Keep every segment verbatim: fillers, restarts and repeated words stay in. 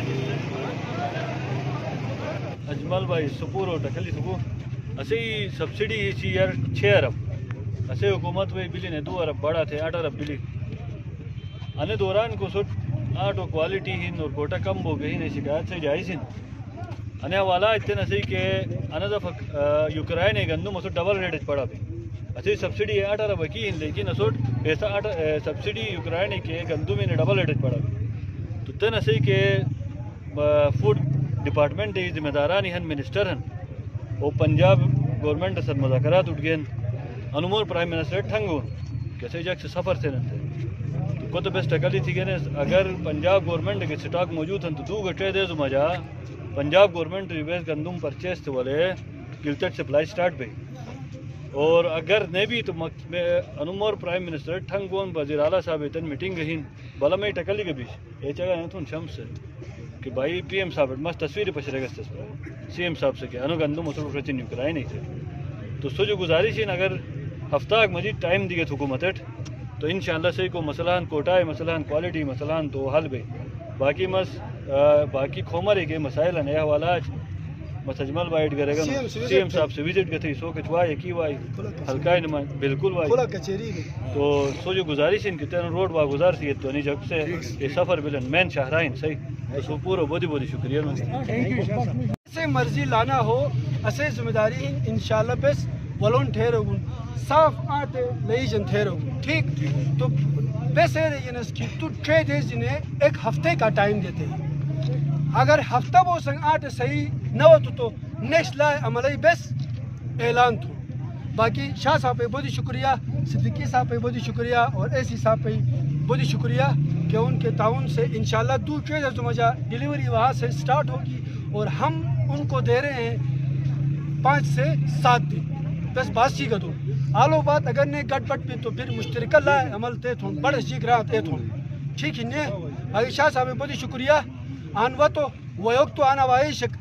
اجمل بھائی سپور اور ٹکلی سپور اسی سبسڈی ہی چی یار چھ ارب اسی حکومت میں بلی نے دو ارب بڑا تھے آٹھ ارب بلی انے دوران کو سٹ آٹو کوالٹی ہن اور کوٹا کم ہو گئی نہیں شکایت سے جائز ہن انے حوالہ اتنا سی کہ انا دفع یوکرائن گندم اسو ڈبل ریٹ پڑا بھی اسی سبسڈی آٹھ ارب کی ہن لیکن اسوٹ ایسا آٹھ سبسڈی یوکرائن کے گندم نے ڈبل ریٹ پڑا بھی تو تن اسی کہ فوڈ ڈپارٹمنٹ ذمہ داران ہن منسٹر ہن وہ پنجاب گورنمنٹ سر مذاکرات اٹھ گئے انمول پرائم منسٹر ٹھنگ ہون کیسے جگ سے سفر سے نتے تو کو تو بیسٹ ٹکلی تھی کہ اگر پنجاب گورنمنٹ کے سٹاک موجود ہیں تو دو گھٹے دے زما جا پنجاب گورنمنٹ ریویز گندم پرچیز تو والے گلٹٹ سپلائی سٹارٹ پہ اور اگر نہیں بھی تو انمول پرائم منسٹر ٹھنگ ہون وزیر اعلیٰ صاحب اتن میٹنگ گئی بلا میں ٹکلی کے بیچ یہ جگہ نہیں تھون شمس سے کہ بھائی پی ایم صاحب مست تصویر پچھلے گستے سی ایم صاحب سے کہ انو گندم مسلم رچن یو کرائے نہیں تھے تو سو جو گزارش ہے اگر ہفتہ مزید ٹائم دی گئی حکومت تو انشاءاللہ سے کو مسئلہ کوٹا ہے مسئلہ کوالٹی مسئلہ تو حل بھائی باقی مس باقی کھومر ہے کہ مسائل نیا حوالہ بس اجمل بائٹ کرے گا سی ایم صاحب سے وزٹ گئی تھی سو کچھ وائی کی وائی ہلکا نمائن بالکل وائی تو سو جو گزارش ان کی تین روڈ وا گزار سی تو نہیں جب سے یہ سفر بلن مین شاہراہن صحیح سو پورا بہت بہت شکریہ سے مرضی لانا ہو اسے ذمہ داری انشاءاللہ بس والونٹیر ہوگن صاف آتے لئی جن تھیر ہوگن ٹھیک تو بس ہے لیکن اس کی تو ٹرے دیز جنہیں ایک ہفتے کا ٹائم دیتے ہیں اگر ہفتہ وہ سنگ آٹے صحیح نہ ہو تو تو نیکسٹ لائے عملی بس اعلان تو باقی شاہ صاحب پہ بہت شکریہ صدیقی صاحب پہ بہت شکریہ اور اے سی صاحب پہ بہت شکریہ کہ ان کے تعاون سے انشاءاللہ دو ٹریڈر جو مجھا ڈیلیوری وہاں سے سٹارٹ ہوگی اور ہم ان کو دے رہے ہیں پانچ سے سات دن بس باسی کا دو آلو بات اگر نہیں گٹ بٹ پہ تو پھر مشترکہ لائے عمل تے تھون بڑے جیگ رہا تے تھون ٹھیک ہی نہیں باقی شاہ صاحب پہ بہت شکریہ آنوا تو وقت تو آنا وائی شک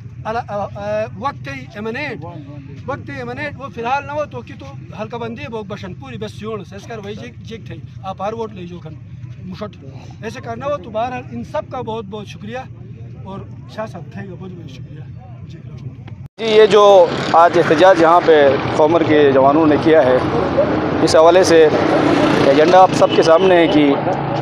وقت ایمنیٹ وقت ایمنیٹ وہ فی الحال نہ ہو تو کی تو ہلکا بندی بہت بشن پوری بس سیون سے اس کر وہی جیک جیک تھے آپ ہر ووٹ لے جو کھن مشٹ ایسے کرنا ہو تو بہرحال ان سب کا بہت بہت شکریہ اور شاہ صاحب تھے گا بہت بہت شکریہ جی یہ جو آج احتجاج یہاں پہ قومر کے جوانوں نے کیا ہے اس حوالے سے ایجنڈا آپ سب کے سامنے ہے کہ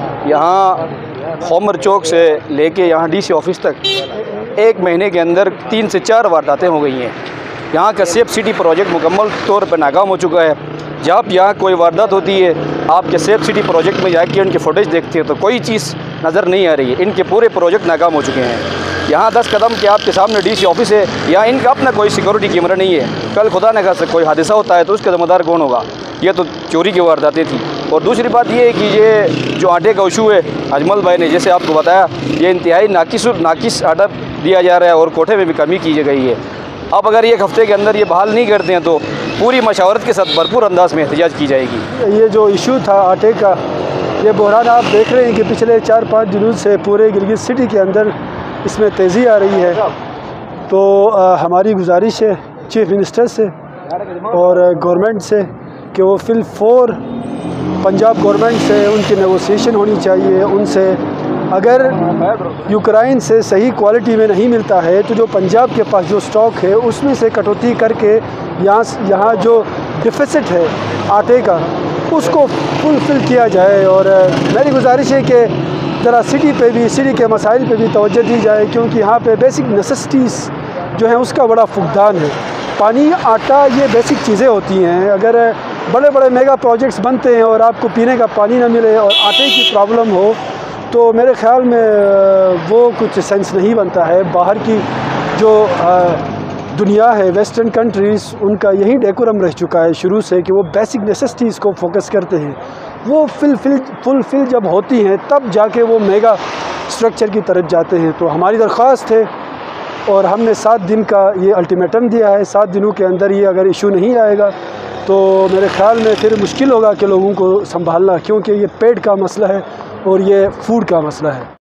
یہاں قومر چوک سے لے کے یہاں ڈی سی آفس تک ایک مہینے کے اندر تین سے چار وارداتیں ہو گئی ہیں یہاں کا سیف سٹی پروجیکٹ مکمل طور پر ناکام ہو چکا ہے جب یہاں کوئی واردات ہوتی ہے آپ کے سیف سٹی پروجیکٹ میں جا کے ان کے فوٹیج دیکھتے ہیں تو کوئی چیز نظر نہیں آ رہی ہے ان کے پورے پروجیکٹ ناکام ہو چکے ہیں یہاں دس قدم کے آپ کے سامنے ڈی سی آفس ہے یا ان کا اپنا کوئی سیکورٹی کیمرہ نہیں ہے کل خدا نہ خاصہ کوئی حادثہ ہوتا ہے تو اس کا ذمہ دار کون ہوگا یہ تو چوری کی وارداتیں تھیں اور دوسری بات یہ ہے کہ یہ جو آٹے کا ایشو ہے اجمل بھائی نے جیسے آپ کو بتایا یہ انتہائی ناقص ناقص آٹا دیا جا رہا ہے اور کوٹھے میں بھی کمی کی گئی ہے اب اگر ایک ہفتے کے اندر یہ بحال نہیں کرتے ہیں تو پوری مشاورت کے ساتھ بھرپور انداز میں احتجاج کی جائے گی یہ جو ایشو تھا آٹے کا یہ بحران آپ دیکھ رہے ہیں کہ پچھلے چار پانچ دنوں سے پورے گلگت سٹی کے اندر اس میں تیزی آ رہی ہے تو ہماری گزارش ہے چیف منسٹر سے اور گورنمنٹ سے کہ وہ فی الفور پنجاب گورنمنٹ سے ان کی نیگوسیشن ہونی چاہیے ان سے اگر یوکرائن سے صحیح کوالٹی میں نہیں ملتا ہے تو جو پنجاب کے پاس جو سٹاک ہے اس میں سے کٹوتی کر کے یہاں یہاں جو ڈیفیسٹ ہے آٹے کا اس کو فل فل کیا جائے اور میری گزارش ہے کہ ذرا سٹی پہ بھی سٹی کے مسائل پہ بھی توجہ دی جائے کیونکہ یہاں پہ بیسک نیسیسٹیز جو ہیں اس کا بڑا فقدان ہے پانی آٹا یہ بیسک چیزیں ہوتی ہیں اگر بڑے بڑے میگا پروجیکٹس بنتے ہیں اور آپ کو پینے کا پانی نہ ملے اور آٹے کی پرابلم ہو تو میرے خیال میں وہ کچھ سینس نہیں بنتا ہے باہر کی جو دنیا ہے ویسٹرن کنٹریز ان کا یہی ڈیکورم رہ چکا ہے شروع سے کہ وہ بیسک نیسیسٹیز کو فوکس کرتے ہیں وہ فل فل فل فل جب ہوتی ہیں تب جا کے وہ میگا اسٹرکچر کی طرف جاتے ہیں تو ہماری درخواست ہے اور ہم نے سات دن کا یہ الٹیمیٹم دیا ہے سات دنوں کے اندر یہ اگر ایشو نہیں آئے گا تو میرے خیال میں پھر مشکل ہوگا کہ لوگوں کو سنبھالنا کیونکہ یہ پیٹ کا مسئلہ ہے اور یہ فوڈ کا مسئلہ ہے.